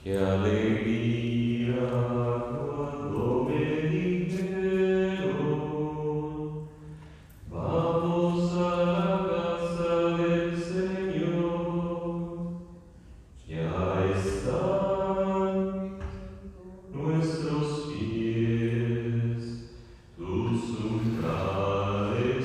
Qué alegría cuando me dijeron, vamos a la casa del Señor. Ya están nuestros pies, tus umbrales,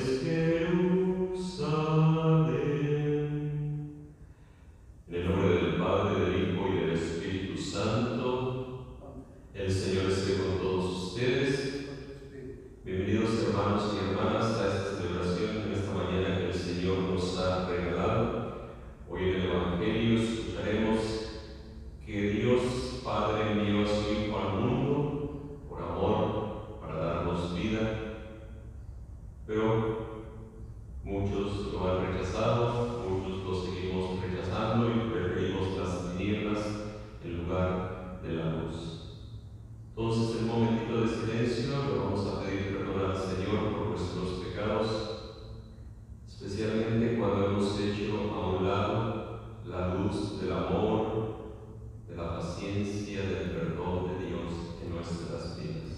Jerusalén. En el nombre del Padre, del Hijo y del Espíritu Santo, el Señor esté con todos ustedes. Bienvenidos hermanos y hermanas a esta celebración en esta mañana que el Señor nos ha regalado. Hoy en el Evangelio escucharemos que Dios Padre envió a su Hijo al mundo por amor, para darnos vida, pero muchos lo han rechazado, muchos lo seguimos rechazando y preferimos las tinieblas en lugar de la luz. Entonces, en un momentito de silencio, le vamos a pedir perdón al Señor por nuestros pecados, especialmente cuando hemos hecho a un lado la luz del amor, de la paciencia, del perdón de Dios en nuestras vidas.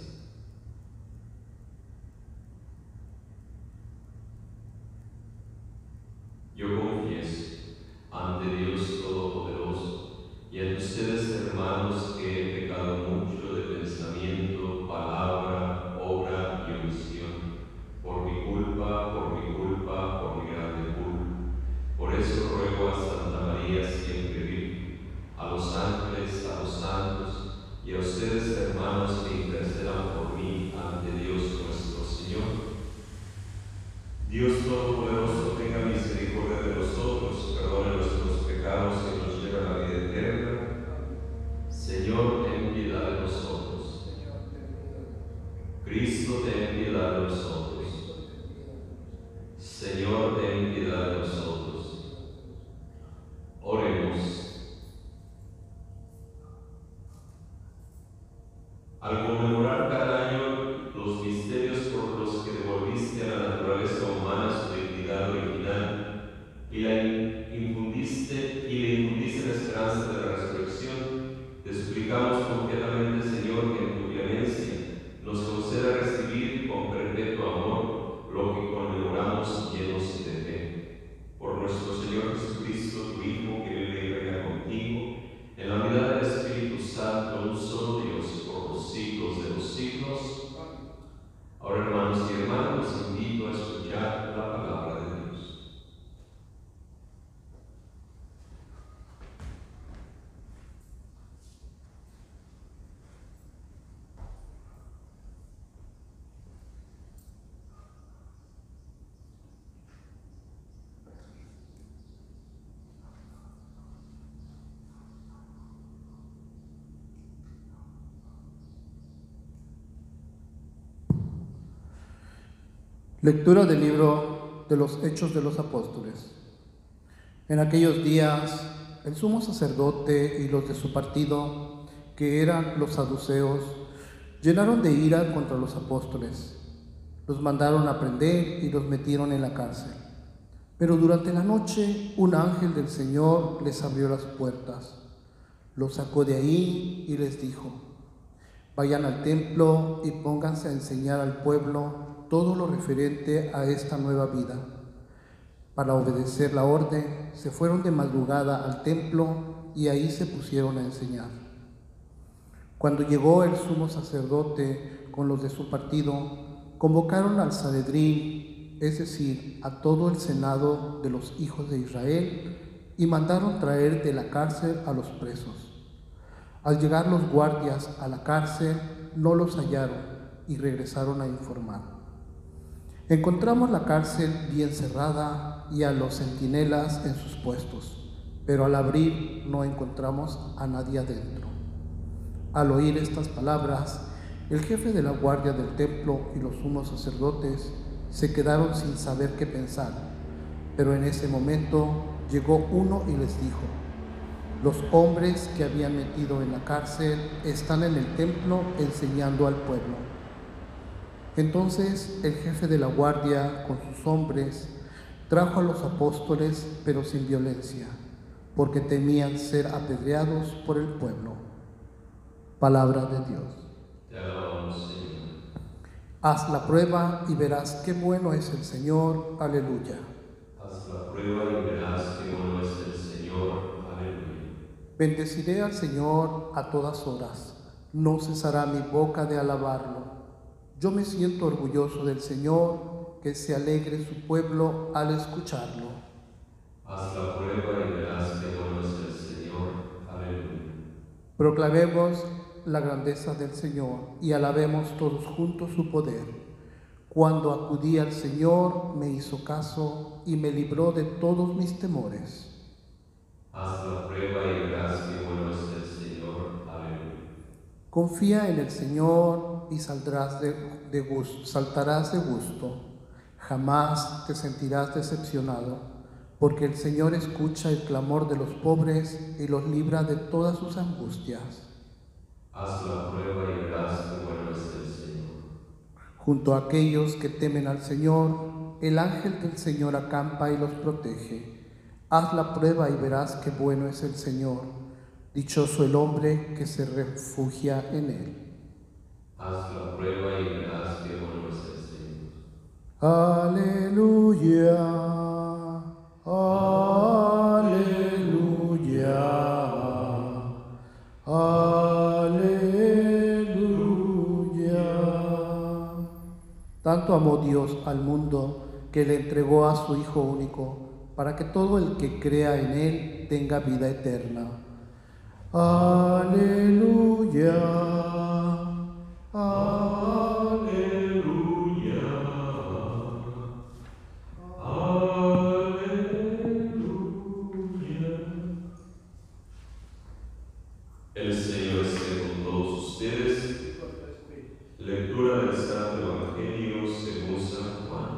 Yo confieso ante Dios Todopoderoso y ante ustedes, hermanos, que he pecado mucho de pensamiento, palabra, obra y omisión, por mi culpa, por mi grande culpa. Por eso ruego a Santa María siempre Virgen, a los ángeles, a los santos y a ustedes, hermanos, que intercedan por mí ante Dios nuestro Señor. Dios Todopoderoso, tenga misericordia de nosotros, perdone nuestros pecados y nos lleve a la vida eterna. Señor, ten piedad de nosotros. Cristo, ten piedad de nosotros. Señor, ten piedad de nosotros. Oremos. Al conmemorar cada año los misterios por los que devolviste a la naturaleza humana su dignidad original y le infundiste la esperanza de la resurrección, te suplicamos confiadamente, Señor, que en tu clemencia nos conceda recibir con perpetuo amor lo que conmemoramos llenos de fe. Por nuestro Señor Jesucristo, tu Hijo, que vive y reina contigo, en la unidad del Espíritu Santo, un solo Dios, por los siglos de los siglos. Ahora, hermanos y hermanas, los invito a escuchar la palabra de Dios. Lectura del libro de los Hechos de los Apóstoles. En aquellos días, el sumo sacerdote y los de su partido, que eran los saduceos, llenaron de ira contra los apóstoles. Los mandaron a prender y los metieron en la cárcel. Pero durante la noche, un ángel del Señor les abrió las puertas. Los sacó de ahí y les dijo: vayan al templo y pónganse a enseñar al pueblo todo lo referente a esta nueva vida. Para obedecer la orden, se fueron de madrugada al templo y ahí se pusieron a enseñar. Cuando llegó el sumo sacerdote con los de su partido, convocaron al Sanedrín, es decir, a todo el senado de los hijos de Israel, y mandaron traer de la cárcel a los presos. Al llegar los guardias a la cárcel, no los hallaron y regresaron a informar. Encontramos la cárcel bien cerrada y a los centinelas en sus puestos, pero al abrir no encontramos a nadie adentro. Al oír estas palabras, el jefe de la guardia del templo y los sumos sacerdotes se quedaron sin saber qué pensar, pero en ese momento llegó uno y les dijo: los hombres que habían metido en la cárcel están en el templo enseñando al pueblo. Entonces el jefe de la guardia con sus hombres trajo a los apóstoles, pero sin violencia, porque temían ser apedreados por el pueblo. Palabra de Dios. Te alabamos, Señor. Haz la prueba y verás qué bueno es el Señor. Aleluya. Haz la prueba y verás qué bueno es el Señor. Aleluya. Bendeciré al Señor a todas horas. No cesará mi boca de alabarlo. Yo me siento orgulloso del Señor, que se alegre su pueblo al escucharlo. Haz la prueba y verás qué bueno es el Señor. Aleluya. Proclamemos la grandeza del Señor y alabemos todos juntos su poder. Cuando acudí al Señor, me hizo caso y me libró de todos mis temores. Haz la prueba y verás qué bueno es el Señor. Aleluya. Confía en el Señor y saltarás de gusto. Jamás te sentirás decepcionado, porque el Señor escucha el clamor de los pobres y los libra de todas sus angustias. Haz la prueba y verás qué bueno es el Señor. Junto a aquellos que temen al Señor, el ángel del Señor acampa y los protege. Haz la prueba y verás qué bueno es el Señor. Dichoso el hombre que se refugia en él. Haz la prueba y verás qué bueno es el Señor. Aleluya, aleluya, aleluya. Tanto amó Dios al mundo que le entregó a su Hijo único, para que todo el que crea en Él tenga vida eterna. Aleluya, Aleluya. Aleluya. El Señor esté con todos ustedes. Lectura del Santo Evangelio según San Juan.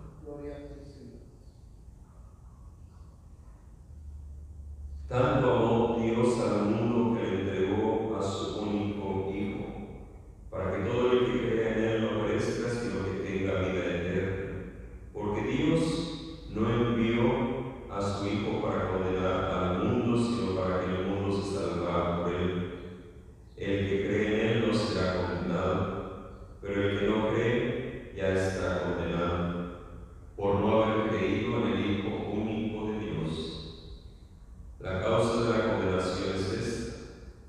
Tanto amó Dios al mundo que le entregó a su único Hijo, para que todo el que crea en Él no perezca, sino que tenga vida eterna. Porque Dios no envió a su Hijo para condenar al mundo, sino para que el mundo se salvara por Él. El que cree en Él no será condenado, pero el que no cree ya está condenado, por no haber creído en el Hijo único de Dios. La causa de la condenación es esta: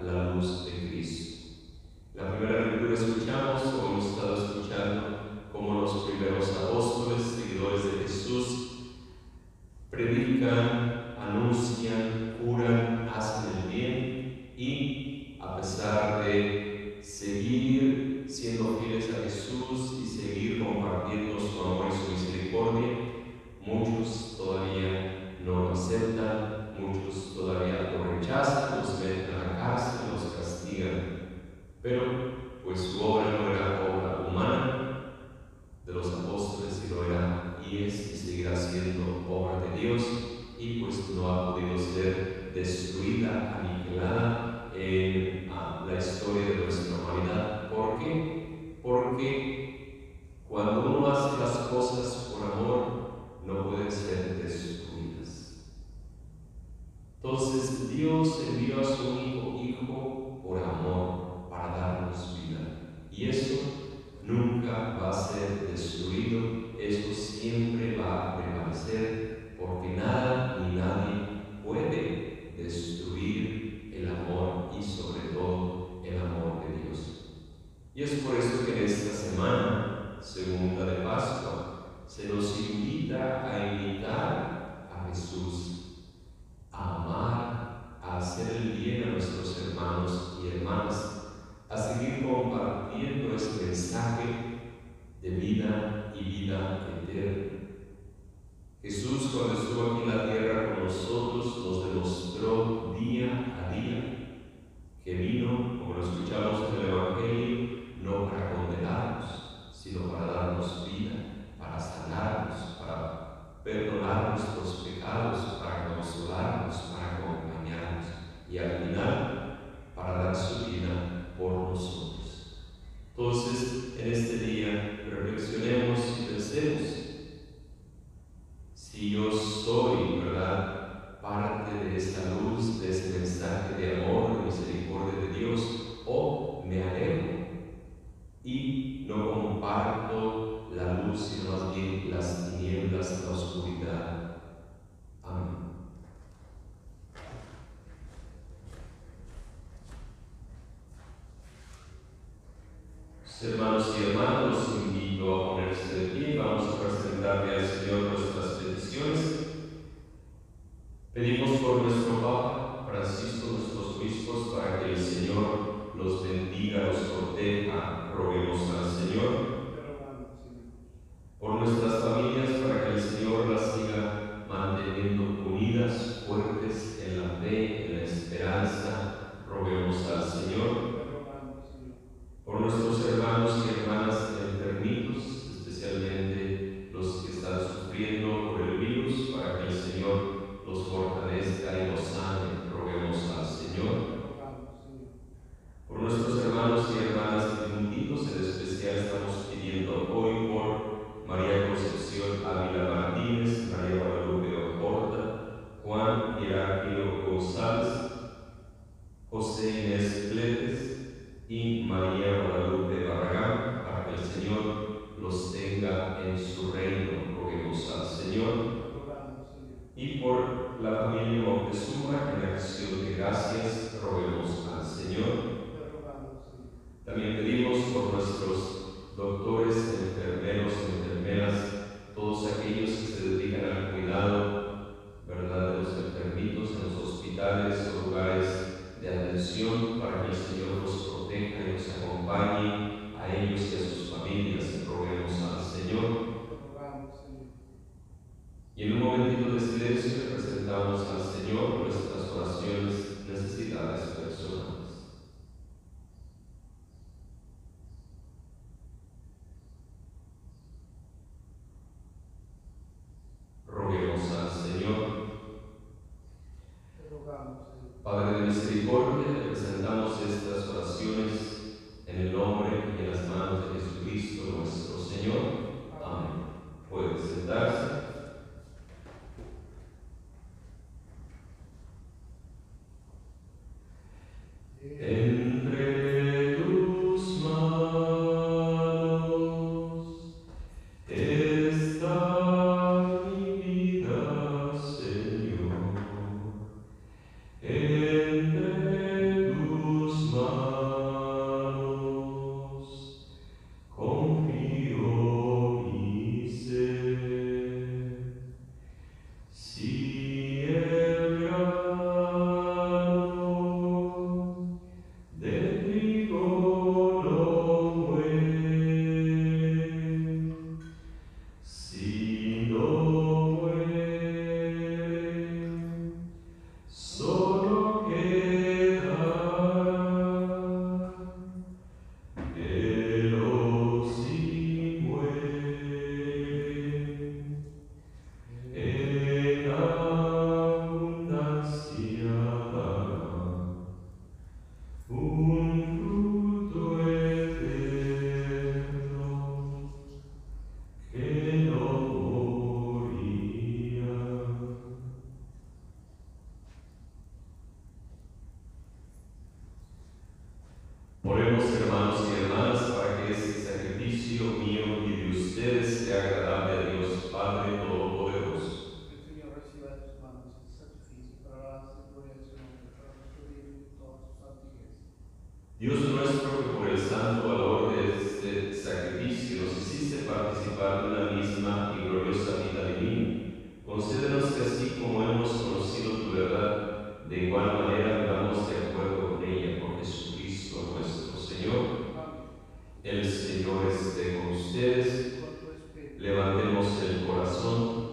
la luz de Cristo. La primera lectura escuchamos, como hemos estado escuchando, como los primeros apóstoles, seguidores de Jesús, predican, anuncian, curan, hacen el bien y, a pesar de seguir siendo fieles a Jesús y seguir compartiendo su amor y su misericordia, muchos todavía no lo aceptan, muchos todavía lo rechazan, los meten a la cárcel, los castigan. Pero pues su obra no era obra humana de los apóstoles, sino era y es y seguirá siendo obra de Dios, y pues no ha podido ser destruida, aniquilada en la historia de nuestra humanidad. ¿Por qué? Porque cuando uno hace las cosas por amor, no pueden ser destruidas. Entonces Dios envió a su único Hijo por amor, para darnos vida. Y eso nunca va a ser destruido, eso siempre va a prevalecer, porque nada ni nadie puede destruir el amor y sobre todo el amor de Dios. Y es por eso que en esta semana, segunda de Pascua, se nos invita a imitar a Jesús, a amar, a hacer el bien a nuestros hermanos y hermanas, a seguir compartiendo este mensaje de vida y vida eterna. Jesús, cuando estuvo aquí en la tierra con nosotros, nos demostró día a día que vino, como lo escuchamos en el Evangelio, no para condenarnos, sino para darnos vida, para sanarnos, para perdonar nuestros pecados, para consolarnos, para acompañarnos y al final para dar su vida por nosotros. Entonces, en este día reflexionemos y pensemos: si yo soy, ¿verdad?, parte de esa luz, de ese mensaje de amor, de misericordia de Dios, o me alejo y no comparto la luz, sino más bien las tinieblas, la oscuridad. Amén. Hermanos y hermanas, los invito a ponerse de pie. Vamos a presentarle al Señor nuestras peticiones. Pedimos por nuestro Papa Francisco, nuestros obispos, para que el Señor los bendiga, los proteja. Roguemos al Señor. Por nuestras familias, para que el Señor las siga manteniendo unidas, fuertes en la fe, en la esperanza. Roguemos al Señor. Por nuestros hermanos y hermanas enfermitos, especialmente los que están sufriendo por el virus, para que el Señor los fortalezca y los sane. Roguemos al Señor. Por nuestros hermanos y hermanas difundidos, en especial estamos pidiendo hoy por María Concepción Ávila Martínez, María Guadalupe Oporta, Juan Heraquio González, José Inés Fletes y María Guadalupe Barragán, para que el Señor los tenga en su reino. Roguemos al Señor. Y por la familia Montezuma, en acción de gracias, roguemos al Señor. También pedimos por nuestros doctores, enfermeros, enfermeras, todos aquellos que se dedican al cuidado, ¿verdad?, de los enfermitos en los hospitales o lugares de atención, para que el Señor los proteja y los acompañe a ellos y a sus familias. Roguemos al Señor. Y en un momentito de silencio presentamos al Señor nuestras oraciones, necesidades personales. Roguemos al Señor. Padre de misericordia, le presentamos estas oraciones en el nombre y en las manos de Jesucristo nuestro Señor. Amén. Puede sentarse. Oremos, hermanos y hermanas, para que este sacrificio mío y de ustedes sea agradable a Dios Padre Todopoderoso. El Señor reciba de tus manos este sacrificio para la alabanza y gloria de su nombre, para nuestro bien y toda su santa iglesia. Dios nuestro, que por el santo valor de este sacrificio nos hiciste participar de una misma y gloriosa vida divina, concédenos que así como hemos conocido tu verdad, de igual manera vivamos de acuerdo con ella, por Jesucristo nuestro Señor. El Señor esté con ustedes. Levantemos el corazón.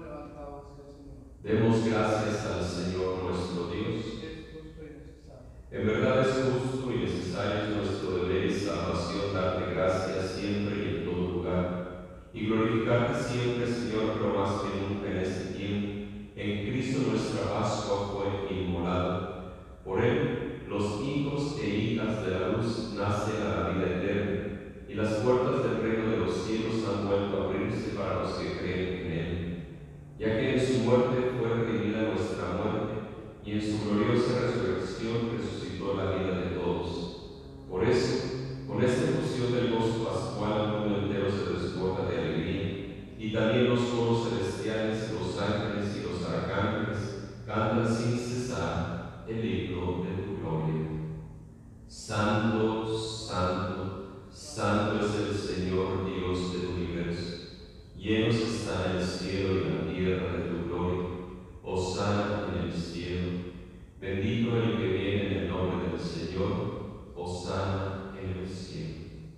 Demos gracias al Señor nuestro Dios. En verdad es justo y necesario, es nuestro deber y salvación darte gracias siempre y en todo lugar, y glorificarte siempre, Señor, pero más que nunca en este tiempo. En Cristo nuestra Pascua fue inmolada. Por Él, los hijos e hijas de la luz nacen a la vida eterna, y las puertas del reino de los cielos han vuelto a abrirse para los que creen en Él. Ya que en su muerte fue redimida nuestra muerte, y en su gloriosa resurrección resucitó la vida de todos. Por eso, con esta efusión del gozo pascual, el mundo entero se desborda de alegría, y también los coros celestiales, los ángeles y los arcángeles cantan sin cesar el himno de tu gloria. Santo, santo, santo es el Señor Dios del universo. Llenos está el cielo y la tierra de tu gloria. Hosana en el cielo. Bendito el que viene en el nombre del Señor. Hosana en el cielo.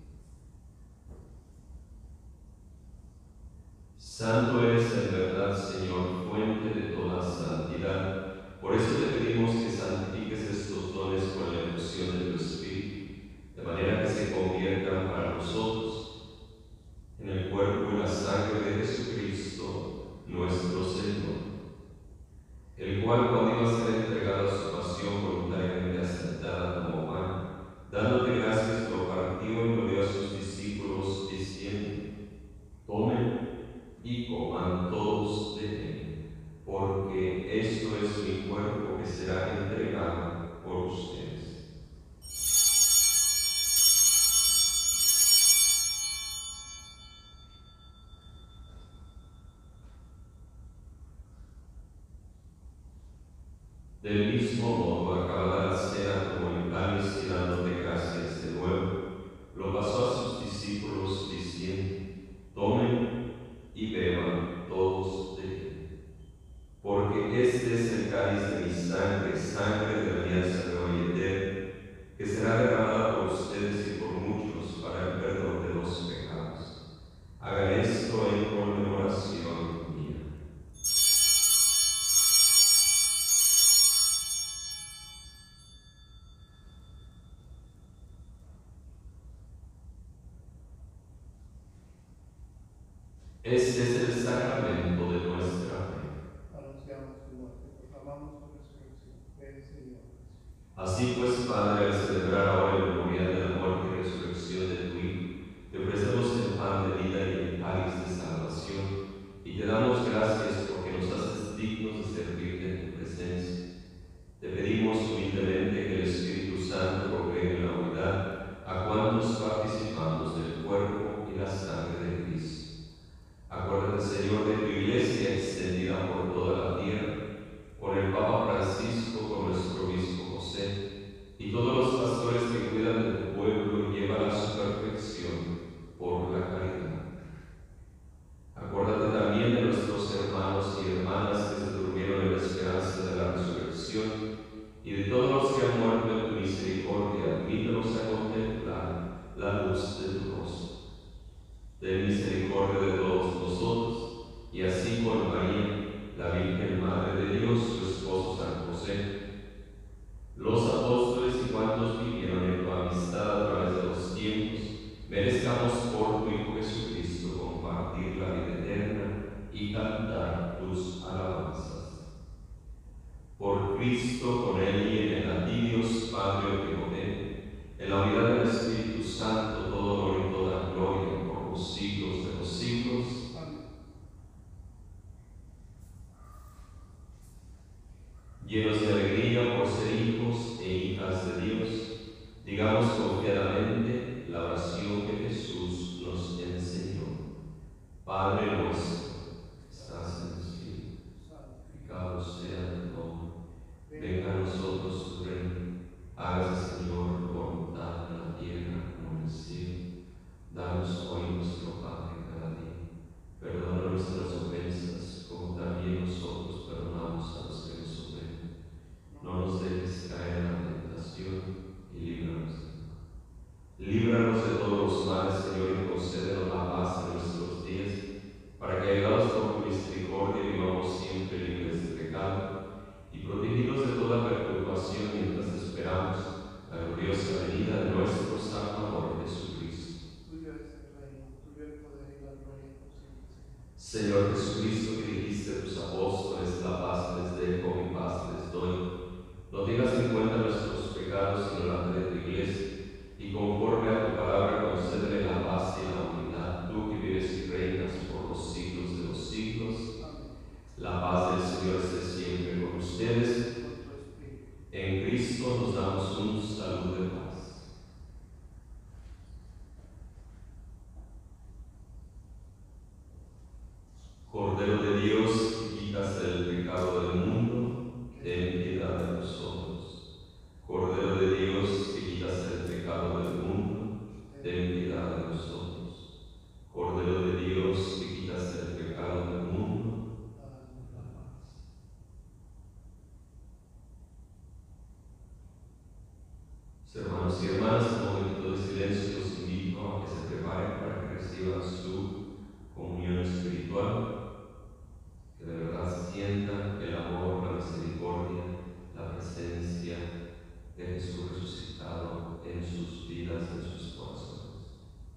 Santo eres en verdad, Señor, fuente de toda santidad. Por eso te pedimos que santifiques estos dones con la efusión de tu Espíritu, de manera que se conviertan para nosotros en el cuerpo y la sangre de Jesucristo, nuestro Señor, el cual, cuando iba a ser entregado a su pasión voluntariamente aceptada como pan, dándote gracias, lo partió y lo dio a sus discípulos, diciendo: tomen y coman todos de él, porque esto es mi cuerpo que será entregado por ustedes. Del mismo modo, acabada la cena, como el cáliz y dándote gracias de nuevo, lo pasó a sus discípulos diciendo: tomen y beban todos de él, porque este es el cáliz de mi sangre, sangre de la alianza nueva y eterna, que será derramada por ustedes y por muchos para el perdón de los pecados. Hagan esto en conmemoración mía. Este es el sacramento de nuestra fe. Anunciamos tu muerte, proclamamos tu resurrección. Ven, Señor. Así pues, Padre, al celebrar ahora el memorial de la muerte y resurrección de tu Hijo, te ofrecemos el pan de vida y el cáliz de salvación, y te damos gracias porque nos haces dignos de servirte en tu presencia. Te pedimos humildemente que el Espíritu Santo congregue en la unidad a cuantos participamos del cuerpo y la sangre de Cristo. Acuérdate, Señor, de tu Iglesia extendida por toda la tierra, con el Papa Francisco, con nuestro obispo José, y todos los pastores que cuidan de tu pueblo y llevan a su perfección por la caridad. Acuérdate también de nuestros hermanos y hermanas que se durmieron en la esperanza de la resurrección, y de todos los que han muerto en tu misericordia, admítelos a contemplar la luz de tu rostro. Ten misericordia de todos nosotros, y así con María, la Virgen Madre de Dios, su esposo San José, los apóstoles y cuantos vivieron en tu amistad a través de los tiempos, merezcamos por tu Hijo Jesucristo compartir la vida eterna y cantar tus alabanzas. Por Cristo, con Él y en Él, a ti, Dios Padre omnipotente, en la unidad del Espíritu Santo, todo honor y toda gloria por los siglos de los siglos. Amén. Llenos de alegría por ser hijos e hijas de Dios, digamos confiadamente: nuestro Salvador Jesucristo. Tuyo es el reino, tuyo el poder y la gloria por siempre, Señor. Señor Jesucristo, que dijiste a tus apóstoles, la paz les dejo, mi paz les doy. No tengas en cuenta nuestros pecados, sino la fe de tu iglesia, y conforme a tu palabra concédele la paz y la unidad, tú que vives y reinas por los siglos de los siglos. Amén. La paz del Señor esté siempre con ustedes. Con tu espíritu. En Cristo nos damos un saludo de paz. Cordero de Dios, que quitas el pecado del mundo, ten piedad de nosotros. Cordero de Dios, que quitas el pecado del mundo, ten piedad de nosotros. Cordero de Dios, que quitas el pecado del mundo, danos la paz. Hermanos y hermanas, en un momento de silencio los invito a que se preparen para que reciban su comunión espiritual. Que de verdad sientan el amor, la misericordia, la presencia de Jesús resucitado en sus vidas, en sus corazones.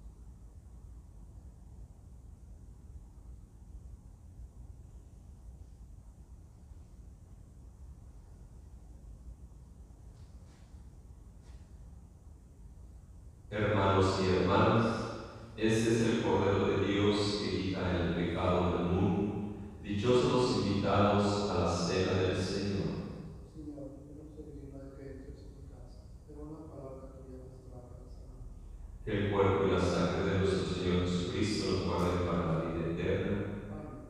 Hermanos y hermanas, este es el Cordero de Dios que quita el pecado del mundo. Dichosos los invitados a la cena del Señor. Señor, yo no soy digno de que entres en tu casa, pero una palabra tuya bastará para sanar. Que el cuerpo y la sangre de nuestro Señor Jesucristo nos guarden para la vida eterna. Amén.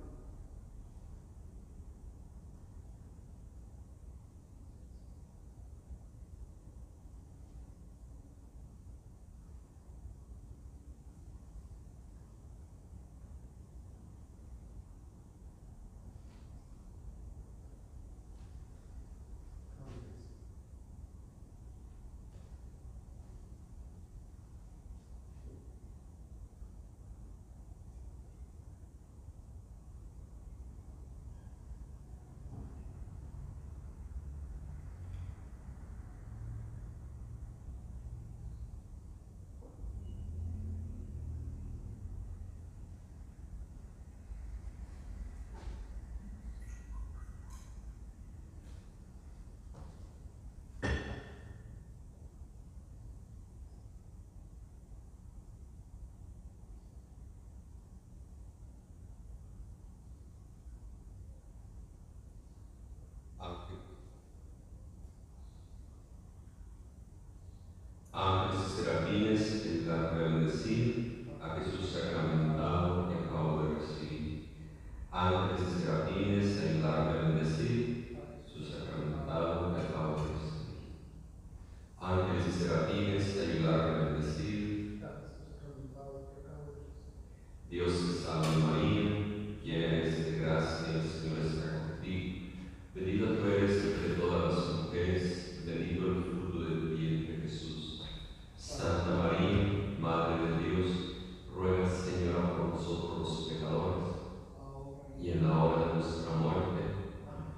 Ángeles y serafines, ayudad a bendecir a Jesús sacramentado que acabo de recibir. Ángeles y serafines, ayudad a bendecir a Jesús sacramentado que acabo de recibir. Ángeles y serafines, ayudad a bendecir a Jesús sacramentado que acabo de recibir. Dios te salve María, llena eres de gracia, el Señor está contigo. Bendita tú eres entre todas las mujeres, bendito el fruto de tu vientre Jesús. Santa María, Madre de Dios, ruega, Señora, por nosotros los pecadores, y en la hora de nuestra muerte. Amén.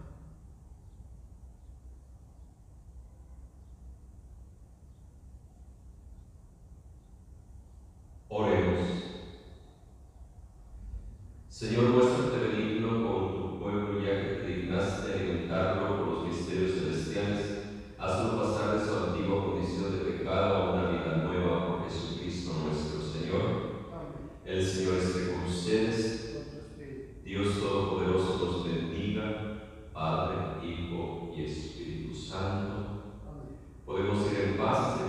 Oremos. Señor, muéstrate benigno con tu pueblo, ya que te dignaste alimentarlo por los misterios celestiales. Hazlo pasar de su antigua condición de pecado a una vida nueva por Jesucristo nuestro Señor. Amén. El Señor esté con ustedes. Con tu espíritu. Dios Todopoderoso los bendiga, Padre, Hijo y Espíritu Santo. Amén. Podemos ir en paz.